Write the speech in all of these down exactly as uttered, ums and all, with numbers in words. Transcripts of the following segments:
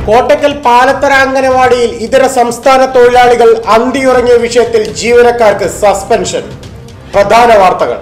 കോട്ടക്കൽ പാലത്തറ അംഗനവാടിയിൽ ഇതര സംസ്ഥാന തൊഴിലാളികൾ അന്തിയുറങ്ങിയ വിഷയത്തിൽ ജീവനക്കാർക്ക് സസ്പെൻഷൻ. പ്രധാന വാർത്തകൾ.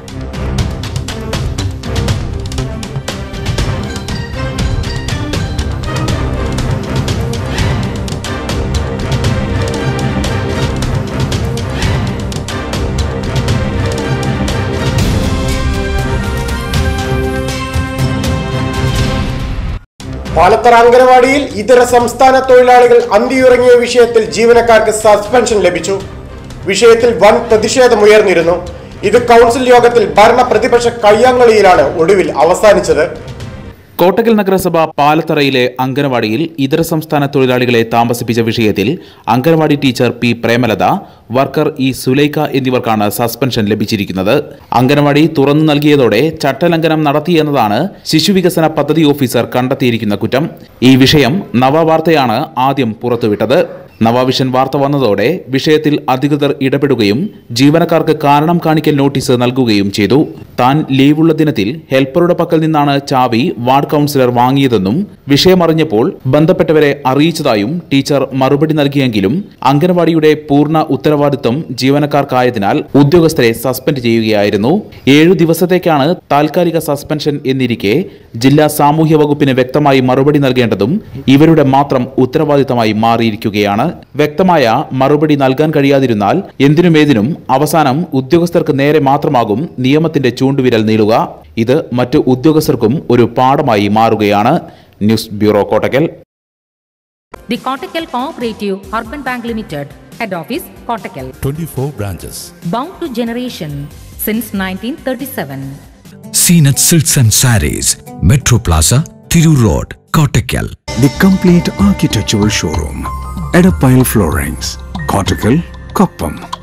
പാലത്തറ അംഗനവാടിയിൽ ഇതര സംസ്ഥാന തൊഴിലാളികൾ അന്തിയുറങ്ങിയ വിഷയത്തിൽ ജീവനക്കാർക്ക് സസ്പെൻഷൻ ലഭിച്ചു. വിഷയത്തിൽ വൻ പ്രതിഷേധമുയർന്നിരുന്നു. ഇത് കൗൺസിൽ യോഗത്തിൽ ഭരണ പ്രതിപക്ഷ കയ്യാങ്കളിയിലാണ് ഒടുവിൽ അവസാനിച്ചത്. കോട്ടക്കൽ നഗരസഭ പാലത്തറയിലെ അംഗനവാടിയിൽ ഇതര സംസ്ഥാന തൊഴിലാളികളെ താമസിപ്പിച്ച വിഷയത്തിൽ anganwadi teacher P Premalatha, worker E Sulaikha എന്നിവർക്കാണ് സസ്പെൻഷൻ ലഭിച്ചിരിക്കുന്നത്. അംഗനവാടി തുറന്നു നൽകിയതോടെ ചട്ടലംഘനം നടത്തിയെന്നതാണ് ശിശുവികസന പദ്ധതി ഓഫീസർ കണ്ടെത്തിയിരിക്കുന്ന കുറ്റം. ഈ വിഷയം നവവാർത്തയാണ് ആദ്യം പുറത്തുവിട്ടത്. നവവിഷൻ വാർത്ത വന്നതോടെ വിഷയത്തിൽ അധികൃതർ ഇടപെടുകയും ജീവനക്കാർക്ക് കാരണം കാണിക്കൽ നോട്ടീസ് നൽകുകയും ചെയ്തു. താൻ ലീവുള്ള ദിനത്തിൽ ഹെൽപ്പറുടെ പക്കൽ നിന്നാണ് ചാവി വാർഡ് കൌൺസിലർ വാങ്ങിയതെന്നും വിഷയമറിഞ്ഞപ്പോൾ ബന്ധപ്പെട്ടവരെ അറിയിച്ചതായും ടീച്ചർ മറുപടി നൽകിയെങ്കിലും അംഗനവാടിയുടെ പൂർണ്ണ ഉത്തരവാദിത്വം ജീവനക്കാർക്കായതിനാൽ ഉദ്യോഗസ്ഥരെ സസ്പെൻഡ് ചെയ്യുകയായിരുന്നു. ഏഴു ദിവസത്തേക്കാണ് താൽക്കാലിക സസ്പെൻഷൻ എന്നിരിക്കെ ജില്ലാ സാമൂഹ്യ വകുപ്പിന് വ്യക്തമായി മറുപടി നൽകേണ്ടതും ഇവരുടെ മാത്രം ഉത്തരവാദിത്തമായി മാറിയിരിക്കുകയാണ്. വ്യക്തമായ മറുപടി നൽകാൻ കഴിയാതിരുന്നാൽ എന്തിനുമേതിനും അവസാനം ഉദ്യോഗസ്ഥർക്ക് നേരെ മാത്രമാകും നിയമത്തിന്റെ ചൂണ്ടുവിരൽ നീളുക. ഇത് മറ്റു ഉദ്യോഗസ്ഥർക്കും ഒരു പാഠമായി മാറുകയാണ്. News bureau, Kottakkal. The Kottakkal Cooperative Urban Bank Limited, Head Office, Kottakkal. twenty-four branches. Bound to generation since nineteen thirty-seven. Seenat Silks and Sarees, Metro Plaza, Thiru Road, Kottakkal. The complete architectural showroom. Edapile Floorings, Kottakkal, Koppam.